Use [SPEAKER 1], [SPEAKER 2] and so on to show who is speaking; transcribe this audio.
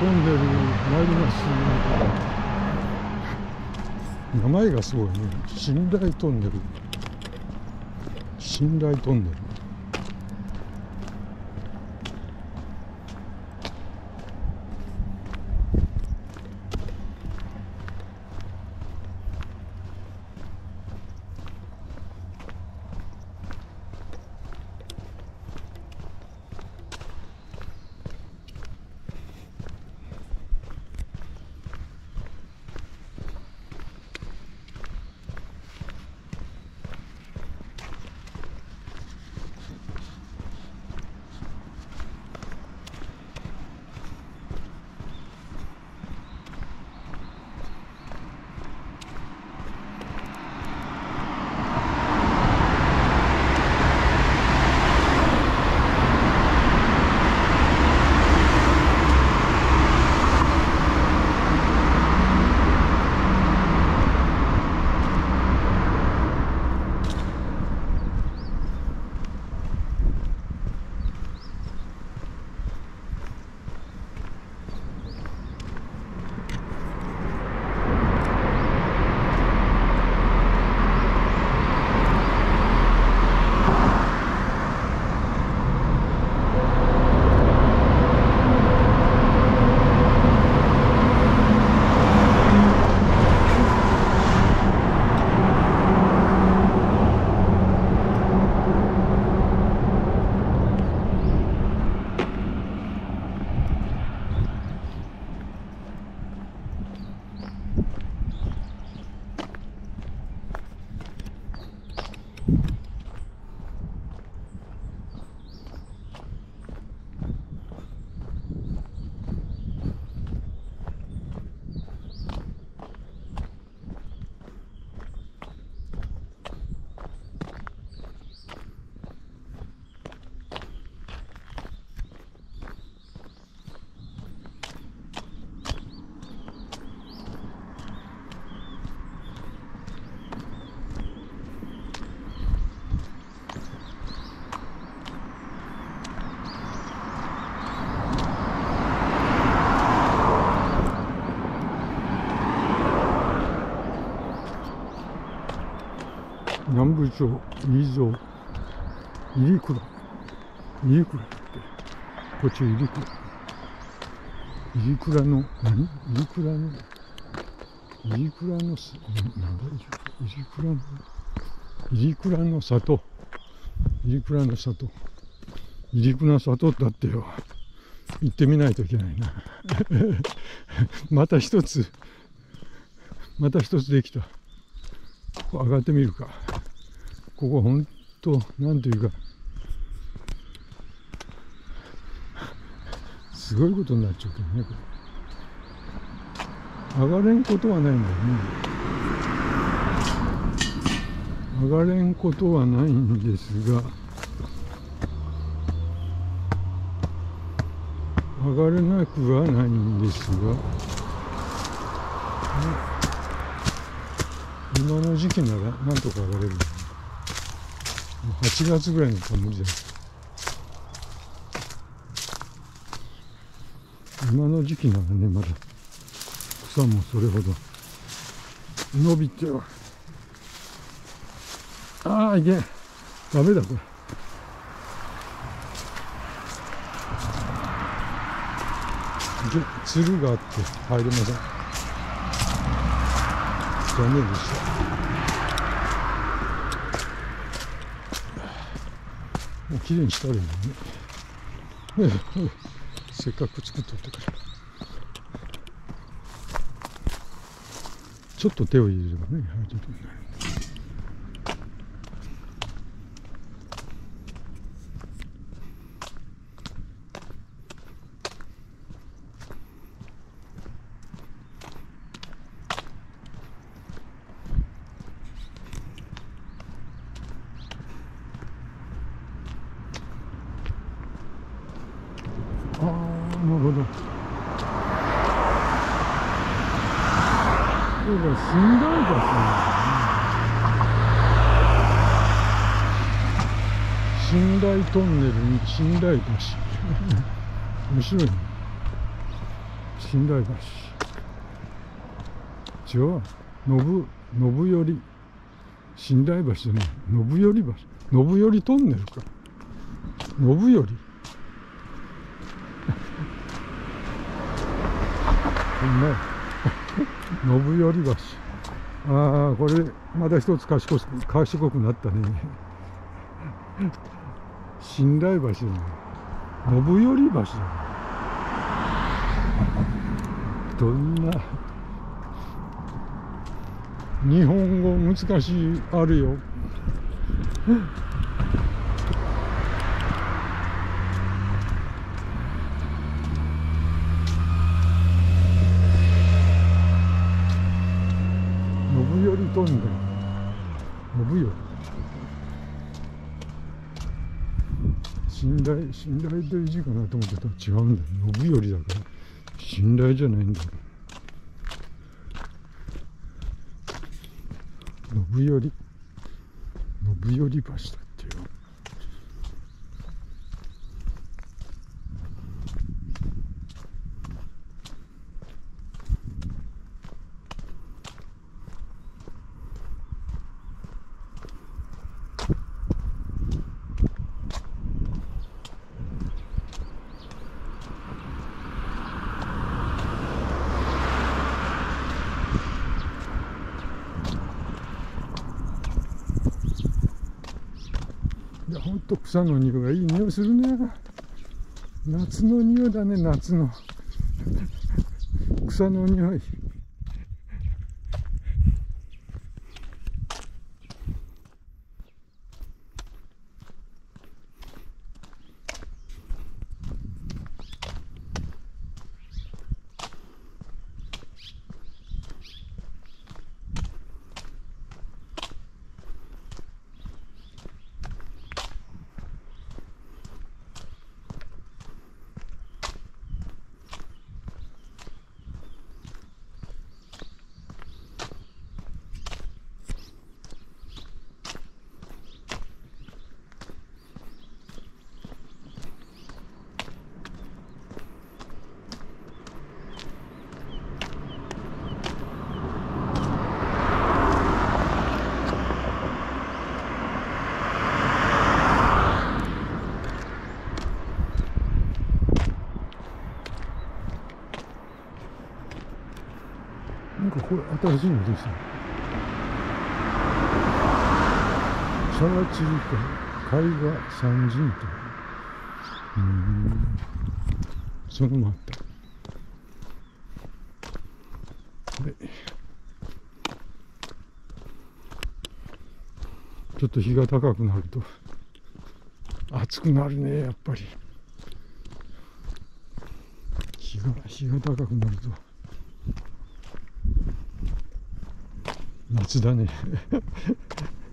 [SPEAKER 1] トンネル参ります。名前がすごいね。寝台トンネル。寝台トンネル。南部町入蔵入倉だってこっち入倉の何入倉のなんだ入倉の里だってよ。行ってみないといけないなまた一つできた。ここ上がってみるか。ここほんとなんていうかすごいことになっちゃうけどね。これ上がれんことはないんだよね。上がれんことはないんですが、上がれなくはないんですが、今の時期ならなんとか上がれる。8月ぐらいのか無理だ。今の時期ならね、まだ草もそれほど伸びては、いけん、ダメだこれ。つるがあって入れません。残念でした。もうきれいにしたらいいのねせっかく作っとったから。ちょっと手を入れればね、入れるようになる。なるほど。これが寝台橋なんだね。寝台トンネルに寝台橋面白いね。 寝台橋。違う。信頼寝台橋じゃない。信頼橋。信頼トンネルか。信頼。ほんまや。信頼橋。ああ、これまた一つ賢くなったね。寝台橋じゃない。信頼橋じゃない。どんな日本語難しいあるよ。信頼トンネル。信頼。信頼という字かなと思ってたら違うんだよ。信頼だから信頼じゃないんだよ。信頼橋だってよ。いや、ほんと草の匂いがいい匂いするね。夏の匂いだね、夏の草の匂い。なんかこれ新しいのできた。シャワチリカ絵画三人と。それもあった。でちょっと日が高くなると暑くなるね、やっぱり。日が高くなると夏だね。